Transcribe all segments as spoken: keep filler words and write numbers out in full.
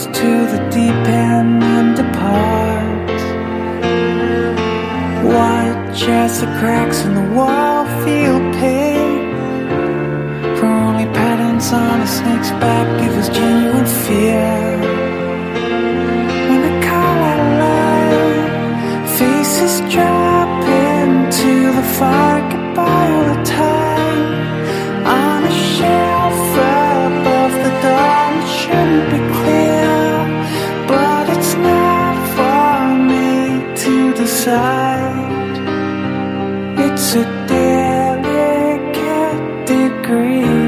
goes to the deep end and departs. Watch as the cracks in the wall feel pain. For only patterns on a snake's back give us genuine fear. When the color light faces drop into the fire, goodbye all the time. On a shelf above the door, it shouldn't be clear, but it's not for me to decide. It's a delicate degree.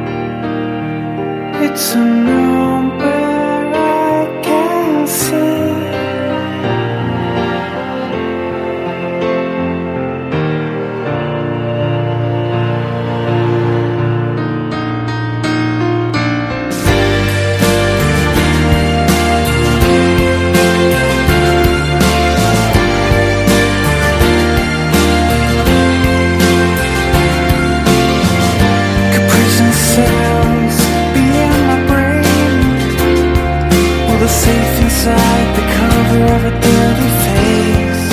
It's a number I can't see. Safe inside the cover of a dirty face,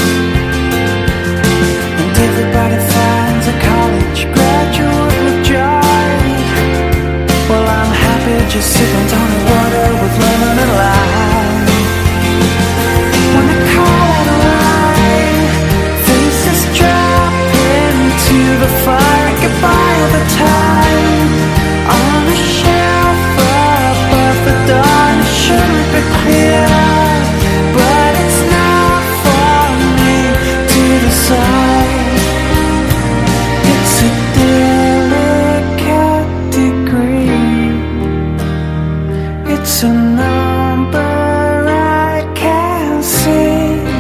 and everybody finds a college graduate with joy. Well, I'm happy just sipping tonic water with lemon and lime. When the color line faces drop into the fire, goodbye all the time. On the shelf above the door, it shouldn't be clear, but it's not for me to decide. It's a delicate degree. It's a number I can't see.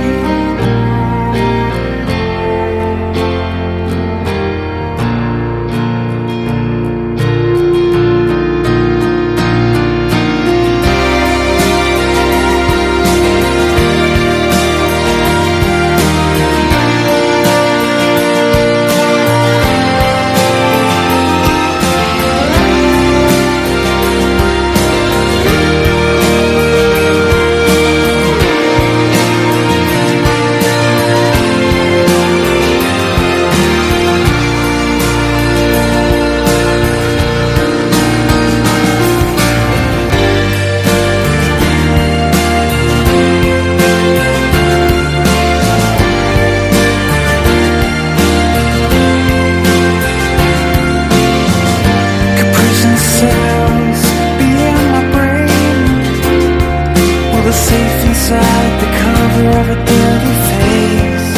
Safe inside the cover of a dirty face,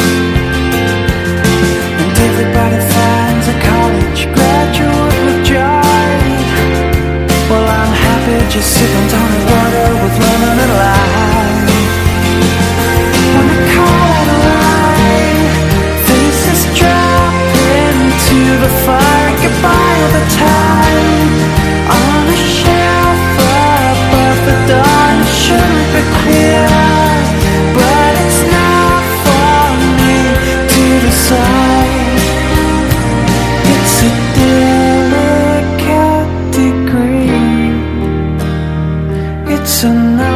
and everybody finds a college graduate with joy. Well, I'm happy just sipping tonic water with lemon and lime. When the color line faces drop into the fire, goodbye all the time. On a shelf above the door, it shouldn't be clear, but it's not for me to decide. It's a delicate degree. It's a